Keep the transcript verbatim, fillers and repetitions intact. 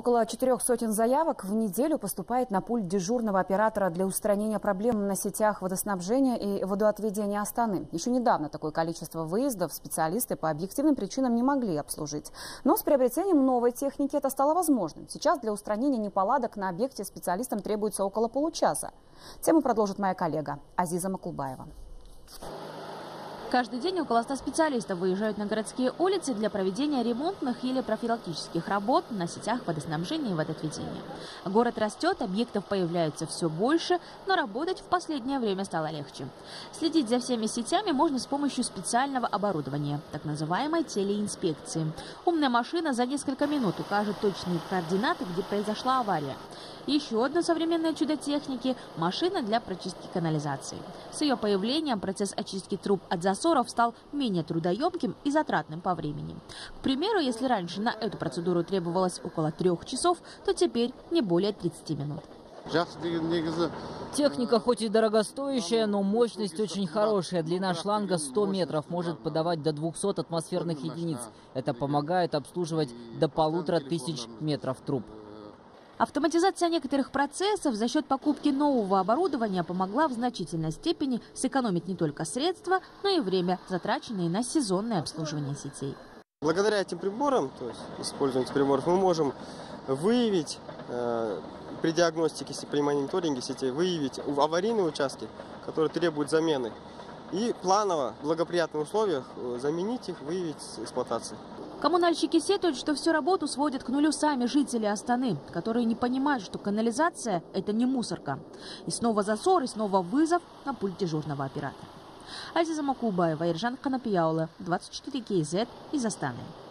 Около четырех сотен заявок в неделю поступает на пульт дежурного оператора для устранения проблем на сетях водоснабжения и водоотведения Астаны. Еще недавно такое количество выездов специалисты по объективным причинам не могли обслужить. Но с приобретением новой техники это стало возможным. Сейчас для устранения неполадок на объекте специалистам требуется около получаса. Тему продолжит моя коллега Азиза Макулбаева. Каждый день около ста специалистов выезжают на городские улицы для проведения ремонтных или профилактических работ на сетях водоснабжения и водоотведения. Город растет, объектов появляется все больше, но работать в последнее время стало легче. Следить за всеми сетями можно с помощью специального оборудования, так называемой телеинспекции. Умная машина за несколько минут укажет точные координаты, где произошла авария. Еще одно современное чудо техники – машина для прочистки канализации. С ее появлением процесс очистки труб от засоров стал менее трудоемким и затратным по времени. К примеру, если раньше на эту процедуру требовалось около трех часов, то теперь не более тридцати минут. Техника хоть и дорогостоящая, но мощность очень хорошая. Длина шланга сто метров, может подавать до двухсот атмосферных единиц. Это помогает обслуживать до полутора тысяч метров труб. Автоматизация некоторых процессов за счет покупки нового оборудования помогла в значительной степени сэкономить не только средства, но и время, затраченные на сезонное обслуживание сетей. Благодаря этим приборам, то есть использованию этих приборов, мы можем выявить э, при диагностике, при мониторинге сетей, выявить аварийные участки, которые требуют замены, и планово, в благоприятных условиях заменить их, выявить с эксплуатации. Коммунальщики сетуют, что всю работу сводят к нулю сами жители Астаны, которые не понимают, что канализация – это не мусорка. И снова засор, и снова вызов на пульт дежурного оператора. Азиза Макулбаева, Иржан Канапияула, двадцать четыре кей зет из Астаны.